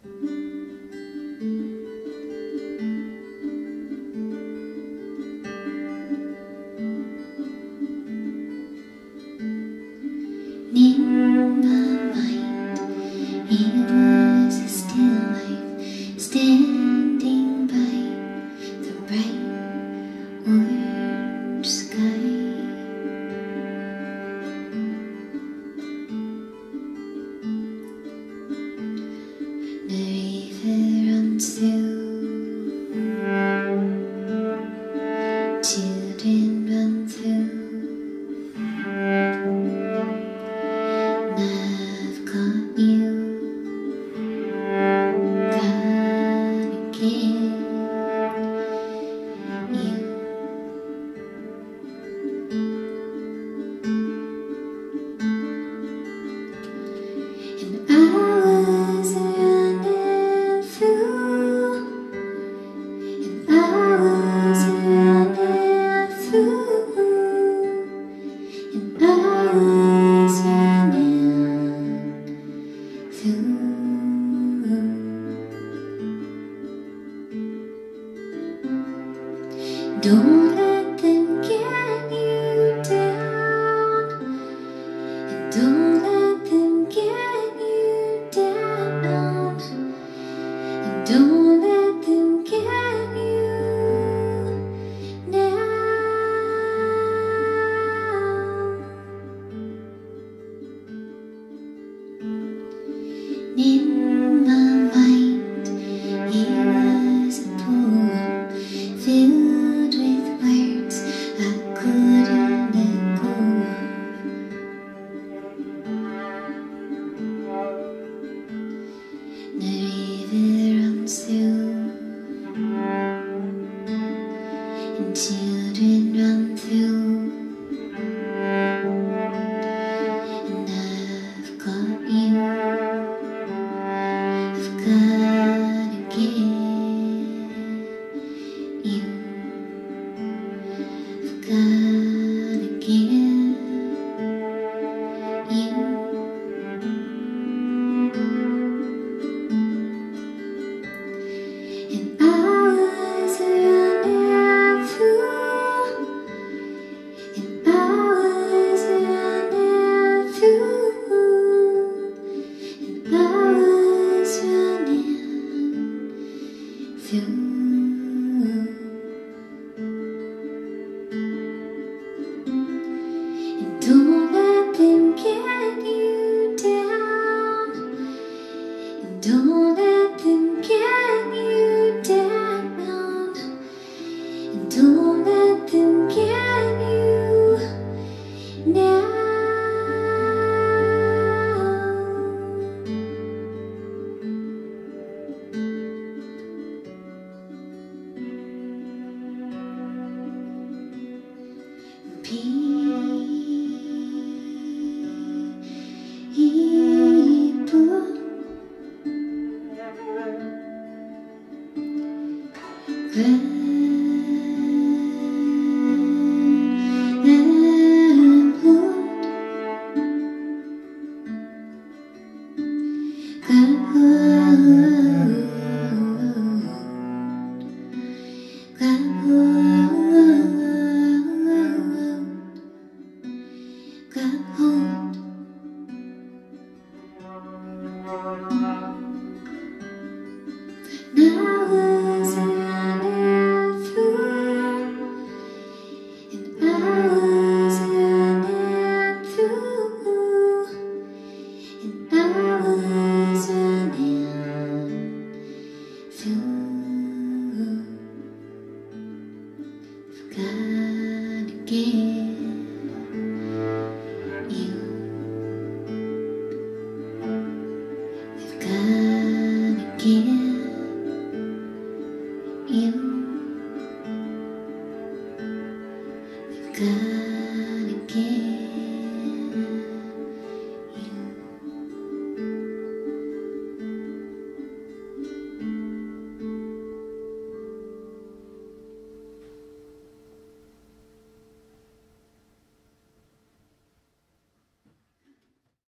In my mind, it was a still life, standing by the bright orange sky. The river runs through, children run through. I've got you, gotta get you. And I was running through, and I was running through, and I was running through. Don't let them get you down, and don't let them get you down, and don't let them get you now. In my mind, it was a poem filled with words I couldn't let go of. The river runs through, and children run through, and I've got you, I've gotta get you, I've gotta get you. And I was running through, and I was running through, and I was running through. And don't let them get you down, and don't let them get you down, and don't let them get you now. People,